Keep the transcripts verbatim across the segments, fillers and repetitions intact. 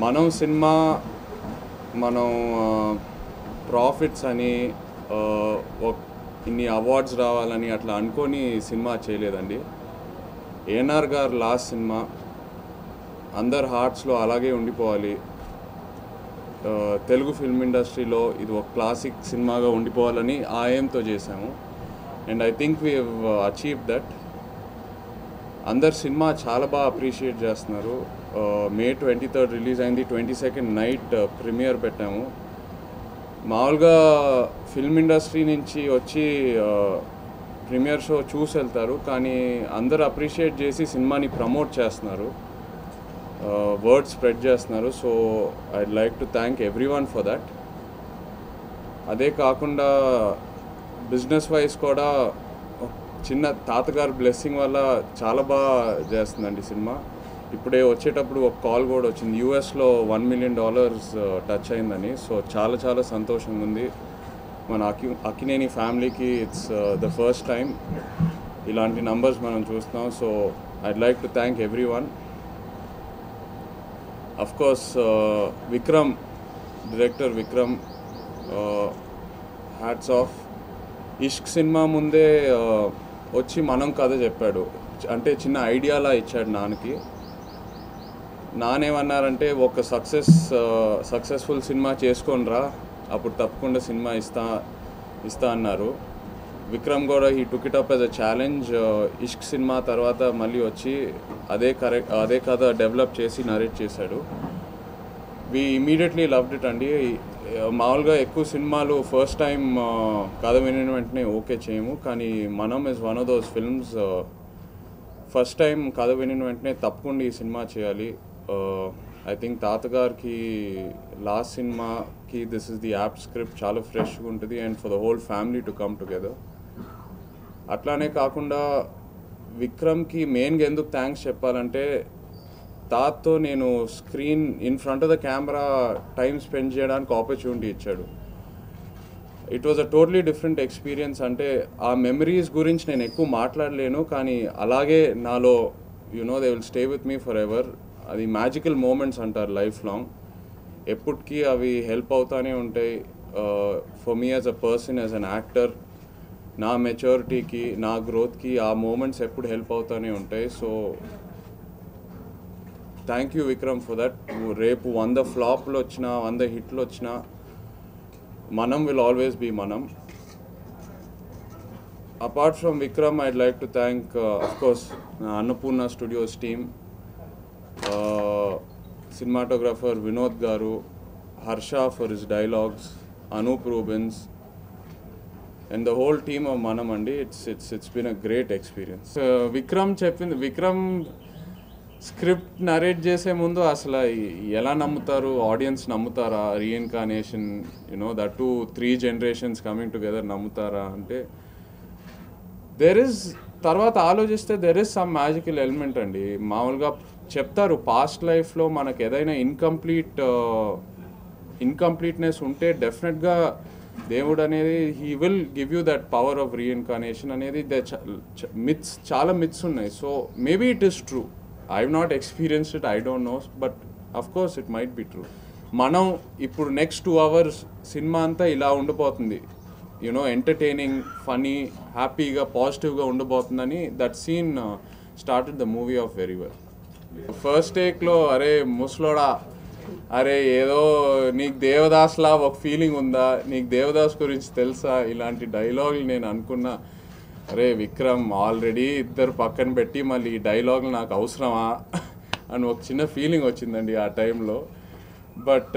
మనం సినిమా మనం ప్రాఫిట్స్ అని ఇన్ని అవార్డ్స్ రావాలని అట్లా అనుకొని సినిమా చేయలేదండి. ఏఎన్ఆర్ గారు లాస్ట్ సినిమా అందరు హార్ట్స్లో అలాగే ఉండిపోవాలి, తెలుగు ఫిల్మ్ ఇండస్ట్రీలో ఇది ఒక క్లాసిక్ సినిమాగా ఉండిపోవాలని ఆ ఎయిమ్తో చేశాము. And I think we have achieve that. అందరు సినిమా చాలా బాగా అప్రిషియేట్ చేస్తున్నారు. మే ట్వంటీ థర్డ్ రిలీజ్ అయింది, ట్వంటీ సెకండ్ నైట్ ప్రీమియర్ పెట్టాము. మామూలుగా ఫిల్మ్ ఇండస్ట్రీ నుంచి వచ్చి ప్రీమియర్ షో చూసి వెళ్తారు, కానీ అందరు అప్రిషియేట్ చేసి సినిమాని ప్రమోట్ చేస్తున్నారు, వర్డ్ స్ప్రెడ్ చేస్తున్నారు. So I'd like to thank everyone for that. అదే కాకుండా బిజినెస్ వైజ్ కూడా చిన్న తాతగారు బ్లెస్సింగ్ వల్ల చాలా బాగా చేస్తుందండి సినిమా. ఇప్పుడే వచ్చేటప్పుడు ఒక కాల్ కూడా వచ్చింది, యూఎస్లో వన్ మిలియన్ డాలర్స్ టచ్ అయిందని. సో చాలా చాలా సంతోషంగా ఉంది. మన అకి అక్కినేని ఫ్యామిలీకి ఇట్స్ ద ఫస్ట్ టైం ఇలాంటి నంబర్స్ మనం చూస్తున్నాం. So I'd like to thank everyone. Of course Vikram, director Vikram, hats off. Ishq cinema ముందే వచ్చి మనం కథ చెప్పాడు, అంటే చిన్న ఐడియాలా ఇచ్చాడు నాన్నకి. నానేమన్నారంటే ఒక సక్సెస్ సక్సెస్ఫుల్ సినిమా చేసుకొని రా, అప్పుడు తప్పకుండా సినిమా ఇస్తా ఇస్తా అన్నారు. విక్రమ్ కూడా he took it up as a challenge. Ishq cinema తర్వాత మళ్ళీ వచ్చి అదే కరెక్ట్ అదే కథ డెవలప్ చేసి నరేట్ చేశాడు. వి ఇమీడియట్లీ లవ్డ్ ఇట్ అండి. మామూలుగా ఎక్కువ సినిమాలు ఫస్ట్ టైం కథ వినిన వెంటనే ఓకే చేయము, కానీ మనం is one of those films first time కథ వినిన వెంటనే తప్పకుండా ఈ సినిమా చేయాలి. ఐ థింక్ తాతగారికి లాస్ట్ సినిమాకి this is the apt script చాలా ఫ్రెష్గా ఉంటుంది and for the whole family to come together. అట్లానే కాకుండా విక్రమ్కి మెయిన్గా ఎందుకు థ్యాంక్స్ చెప్పాలంటే, తాతతో నేను screen in front of the camera time spend చేయడానికి ఆపర్చునిటీ ఇచ్చాడు. It was a totally different experience. అంటే ఆ మెమరీస్ గురించి నేను ఎక్కువ మాట్లాడలేను, కానీ అలాగే నాలో you know they will stay with me for ever. అది మ్యాజికల్ మూమెంట్స్ అంటారు లైఫ్ లాంగ్, ఎప్పటికీ అవి హెల్ప్ అవుతానే ఉంటాయి. For me as a person, as an actor, నా మెచ్యూరిటీకి, నా గ్రోత్కి ఆ మూమెంట్స్ ఎప్పుడు హెల్ప్ అవుతానే ఉంటాయి. So thank you Vikram for that. రేపు వంద ఫ్లాప్లు వచ్చినా వంద హిట్లు వచ్చినా మనం విల్ ఆల్వేస్ బీ మనం. Apart from Vikram, I'd like to thank of course Annapurna studios team, cinematographer Vinod గారు, Harsha for his dialogues, Anoop Rubens and the whole team of Manam అండి. It's it's it's been a great experience. Vikram చెప్పింది, విక్రమ్ స్క్రిప్ట్ నరేట్ చేసే ముందు అసలు ఎలా నమ్ముతారు, audience నమ్ముతారా reincarnation, you know that two three generations coming together నమ్ముతారా అంటే, దెర్ ఇస్ తర్వాత ఆలోచిస్తే there is some magical element అండి. మామూలుగా చెప్తారు పాస్ట్ లైఫ్లో మనకు ఏదైనా ఇన్కంప్లీట్ ఇన్కంప్లీట్నెస్ ఉంటే డెఫినెట్గా దేవుడు అనేది he will give you that power of reincarnation అనేది. మిత్స్ చాలా మిత్స్ ఉన్నాయి. So maybe it is true. I've not experienced it, I don't know, but of course it might be true. మనం ఇప్పుడు next two hours cinema అంతా ఇలా ఉండిపోతుంది, you know entertaining, funny, హ్యాపీగా, పాజిటివ్గా ఉండబోతుందని that scene started the movie off very well. First టేక్లో అరే ముసలోడా, అరే ఏదో నీకు దేవదాస్లా ఒక ఫీలింగ్ ఉందా, నీకు దేవదాస్ గురించి తెలుసా, ఇలాంటి డైలాగులు నేను అనుకున్నా. అరే విక్రమ్ ఆల్రెడీ ఇద్దరు పక్కన పెట్టి మళ్ళీ ఈ డైలాగులు నాకు అవసరమా అని ఒక చిన్న ఫీలింగ్ వచ్చిందండి ఆ టైంలో. బట్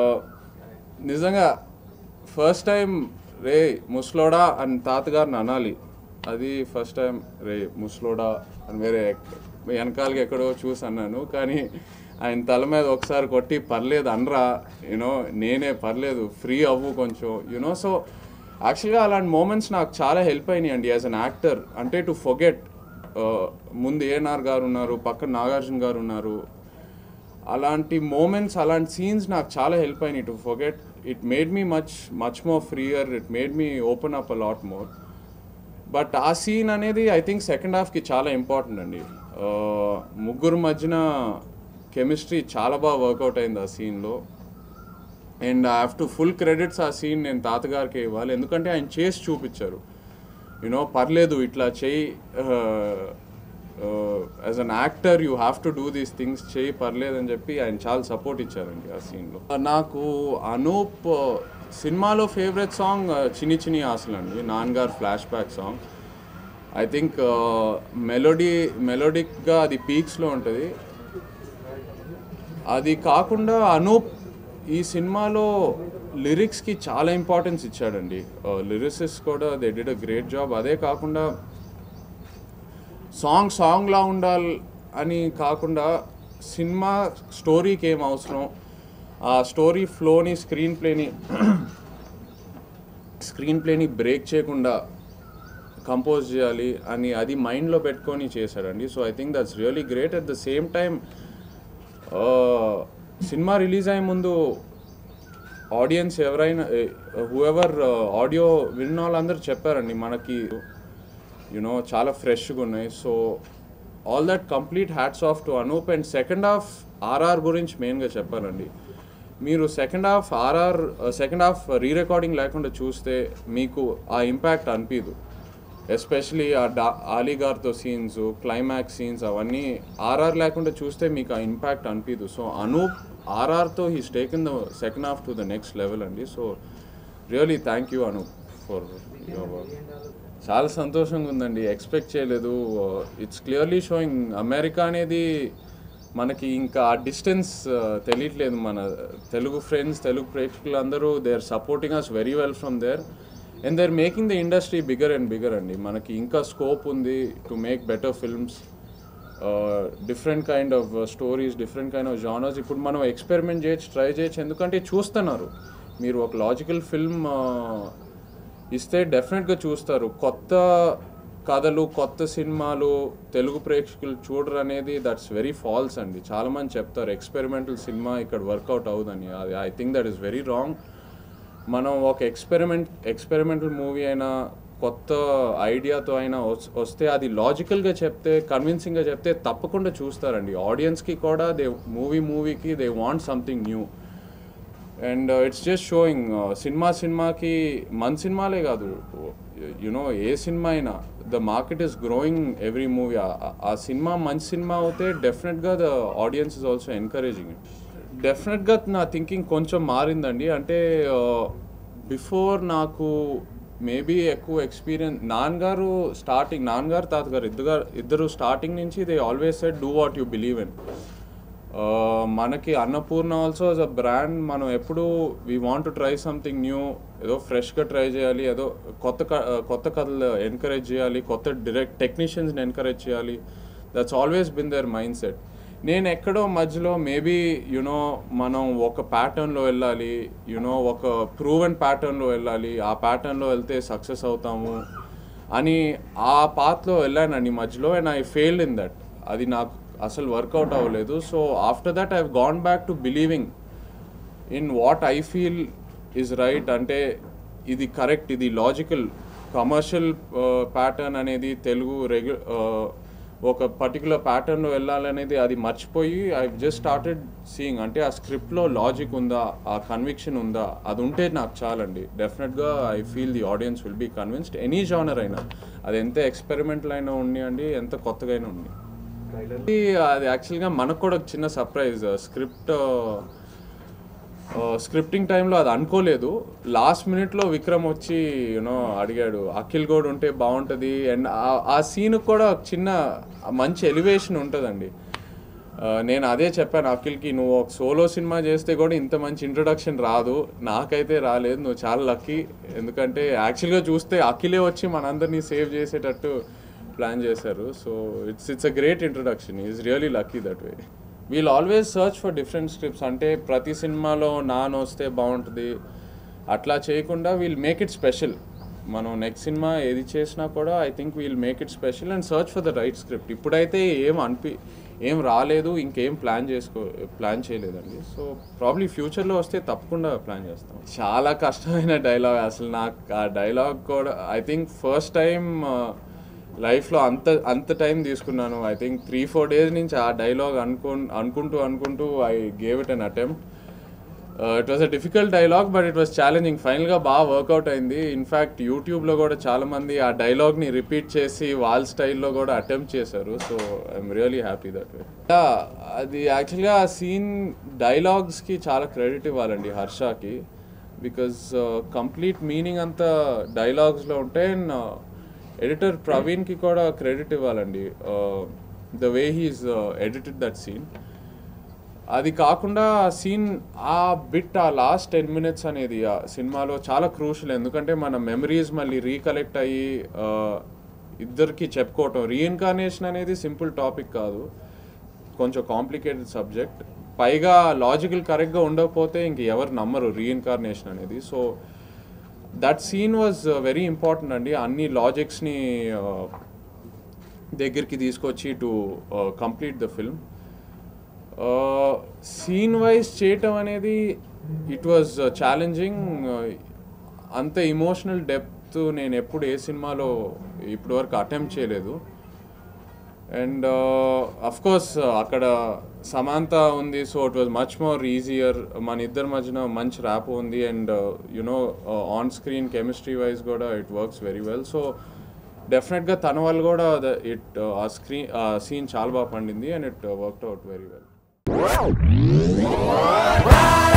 నిజంగా ఫస్ట్ టైం రే ముసలోడా అని తాతగారిని అనాలి, అది ఫస్ట్ టైం రే ముసలోడా అని వేరే వెనకాలకి ఎక్కడో చూసి అన్నాను. కానీ ఆయన తల మీద ఒకసారి కొట్టి పర్లేదు అనరా, యూనో నేనే పర్లేదు ఫ్రీ అవ్వు కొంచెం, యూనో. సో యాక్చువల్గా అలాంటి మూమెంట్స్ నాకు చాలా హెల్ప్ అయినాయి అండి యాజ్ అన్ యాక్టర్. అంటే టు ఫర్గెట్, ముందు ఏఎన్ఆర్ గారు ఉన్నారు, పక్కన నాగార్జున గారు ఉన్నారు, అలాంటి మూమెంట్స్, అలాంటి సీన్స్ నాకు చాలా హెల్ప్ అయినాయి to forget. It made me much much more freer, it made me open up a lot more. But ఆ సీన్ అనేది ఐ థింక్ సెకండ్ హాఫ్కి చాలా ఇంపార్టెంట్ అండి. ముగ్గురు మధ్యన కెమిస్ట్రీ చాలా బాగా వర్కౌట్ అయింది ఆ సీన్లో. And I have to full credits ఆ సీన్ నేను తాతగారికి ఇవ్వాలి, ఎందుకంటే ఆయన చేసి చూపించారు. యూనో పర్లేదు ఇట్లా చేయి, as an actor you have to do these things, చేయి పర్లేదు అని చెప్పి ఆయన చాలా సపోర్ట్ ఇచ్చారండి ఆ సీన్లో. నాకు అనూప్ సినిమాలో ఫేవరెట్ సాంగ్ చిన్ని చిన్ని ఆశలు అండి, నాన్నగారు flashback song. I think melody మెలోడిక్గా అది పీక్స్లో ఉంటుంది. అది కాకుండా అనూప్ ఈ సినిమాలో లిరిక్స్కి చాలా ఇంపార్టెన్స్ ఇచ్చాడండి. లిరిసిస్ట్ కూడా they did a great job. అదే కాకుండా సాంగ్ సాంగ్లా ఉండాలి అని కాకుండా సినిమా స్టోరీకి ఏం అవసరం, ఆ స్టోరీ ఫ్లోని స్క్రీన్ ప్లేని స్క్రీన్ ప్లేని బ్రేక్ చేయకుండా కంపోజ్ చేయాలి అని అది మైండ్లో పెట్టుకొని చేశాడండి. So I think that's really great. At the same time cinema release అయ్యే ముందు ఆడియన్స్ ఎవరైనా హూఎవర్ ఆడియో విన్న వాళ్ళందరూ చెప్పారండి మనకి యునో చాలా ఫ్రెష్గా ఉన్నాయి. So all that complete hats off to Anoop. And second half RR గురించి మెయిన్గా చెప్పాలండి. మీరు second half RR second half re recording లేకుండా చూస్తే మీకు ఆ ఇంపాక్ట్ అనిపించదు. ఎస్పెషలీ ఆ డా ఆలీ గారితో సీన్స్, క్లైమాక్స్ సీన్స్ అవన్నీ ఆర్ఆర్ లేకుండా చూస్తే మీకు ఆ ఇంపాక్ట్ అనిపించదు. సో అనూప్ ఆర్ఆర్తో he's taken the second half to the next level అండి. So really thank you Anoop for your work. చాలా సంతోషంగా ఉందండి, ఎక్స్పెక్ట్ చేయలేదు. ఇట్స్ క్లియర్లీ షోయింగ్ అమెరికా అనేది మనకి ఇంకా ఆ డిస్టెన్స్ తెలియట్లేదు. మన తెలుగు ఫ్రెండ్స్, తెలుగు ప్రేక్షకులు అందరూ they are supporting us very well from there and they are making the industry bigger and bigger అండి. మనకి ఇంకా స్కోప్ ఉంది to make better films, different kind of stories, different kind of genres. ఇప్పుడు మనం experiment చేయొచ్చు, try చేయొచ్చు, ఎందుకంటే చూస్తున్నారు. మీరు ఒక లాజికల్ ఫిల్మ్ ఇస్తే డెఫినెట్గా చూస్తారు. కొత్త కథలు, కొత్త సినిమాలు తెలుగు ప్రేక్షకులు చూడరు అనేది దట్స్ వెరీ ఫాల్స్ అండి. చాలామంది చెప్తారు ఎక్స్పెరిమెంటల్ సినిమా ఇక్కడ వర్కౌట్ అవుదని. అది I think that is very wrong. మనం ఒక ఎక్స్పెరిమెంట్ ఎక్స్పెరిమెంటల్ మూవీ అయినా కొత్త ఐడియాతో అయినా వస్తే అది లాజికల్గా చెప్తే, కన్విన్సింగ్గా చెప్తే తప్పకుండా చూస్తారండి. ఆడియన్స్కి కూడా దే మూవీ మూవీకి they want something new. And it's just showing cinema సినిమాకి మన సినిమాలే కాదు, యునో ఏ సినిమా అయినా the market is growing every movie. ఆ సినిమా మంచి సినిమా అవుతే డెఫినెట్గా the audience is also encouraging it. డెఫినెట్గా నా థింకింగ్ కొంచెం మారిందండి. అంటే బిఫోర్ నాకు మేబీ ఎక్కువ ఎక్స్పీరియన్స్, నాన్నగారు స్టార్టింగ్ నాన్నగారు తాతగారు ఇద్దరు ఇద్దరు స్టార్టింగ్ నుంచి they always said do what you believe in. మనకి Annapurna also as a brand మనం ఎప్పుడు we want to try something new, ఏదో ఫ్రెష్గా ట్రై చేయాలి, ఏదో కొత్త కొత్త కథలు ఎంకరేజ్ చేయాలి, కొత్త డైరెక్ట్ టెక్నీషియన్స్ని ఎంకరేజ్ చేయాలి. That's always been their mindset. నేను ఎక్కడో మధ్యలో మేబీ యునో మనం ఒక ప్యాటర్న్లో వెళ్ళాలి, యునో ఒక ప్రూవెన్ ప్యాటర్న్లో వెళ్ళాలి, ఆ ప్యాటర్న్లో వెళ్తే సక్సెస్ అవుతాము అని ఆ పాత్లో వెళ్ళానండి మధ్యలో. And I failed in that. అది నాకు అసలు వర్కౌట్ అవ్వలేదు. So after that I have gone back to believing in what I feel is right. అంటే ఇది కరెక్ట్, ఇది లాజికల్. కమర్షియల్ ప్యాటర్న్ అనేది తెలుగు రెగ్యు ఒక పర్టికులర్ ప్యాటర్న్లో వెళ్ళాలనేది అది మర్చిపోయి ఐ జస్ట్ స్టార్టెడ్ సీయింగ్ అంటే ఆ స్క్రిప్ట్లో లాజిక్ ఉందా, ఆ కన్విక్షన్ ఉందా, అది ఉంటే నాకు చాలండి. డెఫినెట్గా I feel the audience will be convinced. Any genre అయినా, అది ఎంత ఎక్స్పెరిమెంటల్ అయినా ఉండి, ఎంత కొత్తగా అయినా ఉండి. అది యాక్చువల్గా మనకు కూడా ఒక చిన్న సర్ప్రైజ్. స్క్రిప్ట్ స్క్రిప్టింగ్ టైంలో అది అనుకోలేదు. లాస్ట్ మినిట్లో విక్రమ్ వచ్చి యూనో అడిగాడు, అఖిల్ గౌడ్ ఉంటే బాగుంటుంది. అండ్ ఆ సీన్కి కూడా చిన్న మంచి ఎలివేషన్ ఉంటుందండి. నేను అదే చెప్పాను అఖిల్కి, నువ్వు ఒక సోలో సినిమా చేస్తే కూడా ఇంత మంచి ఇంట్రొడక్షన్ రాదు, నాకైతే రాలేదు, నువ్వు చాలా లక్కీ. ఎందుకంటే యాక్చువల్గా చూస్తే అఖిలే వచ్చి మనందరినీ సేవ్ చేసేటట్టు ప్లాన్ చేశారు. So it's it's a great introduction. Is really lucky that way. We'll always search for different scripts. అంటే ప్రతి సినిమాలో నాన్ వస్తే బాగుంటుంది అట్లా చేయకుండా వీల్ మేక్ ఇట్ స్పెషల్. మనం నెక్స్ట్ సినిమా ఏది చేసినా కూడా I think we'll make it special and search for the right script. ఇప్పుడైతే ఏం అనిపి ఏం రాలేదు, ఇంకేం ప్లాన్ చేసుకో ప్లాన్ చేయలేదండి. సో ప్రాబ్లీ ఫ్యూచర్లో వస్తే తప్పకుండా ప్లాన్ చేస్తాం. చాలా కష్టమైన డైలాగ్ అసలు. నాకు ఆ డైలాగ్ కూడా ఐ థింక్ ఫస్ట్ టైం లైఫ్లో అంత అంత టైం తీసుకున్నాను. I think three four days నుంచి ఆ డైలాగ్ అనుకు అనుకుంటూ అనుకుంటూ I gave it an attempt. It was a difficult dialogue but it was challenging. ఫైనల్గా బాగా వర్కౌట్ అయింది. ఇన్ఫ్యాక్ట్ యూట్యూబ్లో కూడా చాలామంది ఆ డైలాగ్ని రిపీట్ చేసి వాళ్ళ స్టైల్లో కూడా అటెంప్ట్ చేశారు. So I'm really happy that way. అది యాక్చువల్గా ఆ సీన్ డైలాగ్స్కి చాలా క్రెడిట్ ఇవ్వాలండి హర్షకి. బికాజ్ కంప్లీట్ మీనింగ్ అంతా డైలాగ్స్లో ఉంటే ఎడిటర్ ప్రవీణ్కి కూడా క్రెడిట్ ఇవ్వాలండి, the way he's edited that scene. అది కాకుండా ఆ సీన్ ఆ బిట్ ఆ లాస్ట్ టెన్ మినిట్స్ అనేది ఆ సినిమాలో చాలా క్రూషల్. ఎందుకంటే మన మెమరీస్ మళ్ళీ రీకలెక్ట్ అయ్యి ఇద్దరికి చెప్పుకోవటం. రీఇన్కార్నేషన్ అనేది సింపుల్ టాపిక్ కాదు, కొంచెం కాంప్లికేటెడ్ సబ్జెక్ట్. పైగా లాజికల్ కరెక్ట్గా ఉండకపోతే ఇంక ఎవరు నమ్మరు రీఇన్కార్నేషన్ అనేది. So that scene was very important అండి. అన్ని లాజిక్స్ని దగ్గరికి తీసుకొచ్చి to complete the film. Scene wise చేయటం అనేది ఇట్ వాజ్ ఛాలెంజింగ్. అంత ఇమోషనల్ డెప్త్ నేను ఎప్పుడు ఏ సినిమాలో ఇప్పటి వరకు అటెంప్ట్ చేయలేదు. అండ్ అఫ్ కోర్స్ అక్కడ సమాంత ఉంది, so it was much more easier. మన ఇద్దరి మధ్యన మంచి ర్యాప్ ఉంది and you know on screen chemistry wise కూడా it works very well. So డెఫినెట్గా తన వాళ్ళు కూడా ఇట్ ఆ స్క్రీన్ ఆ సీన్ చాలా బాగా పండింది and it worked out very well.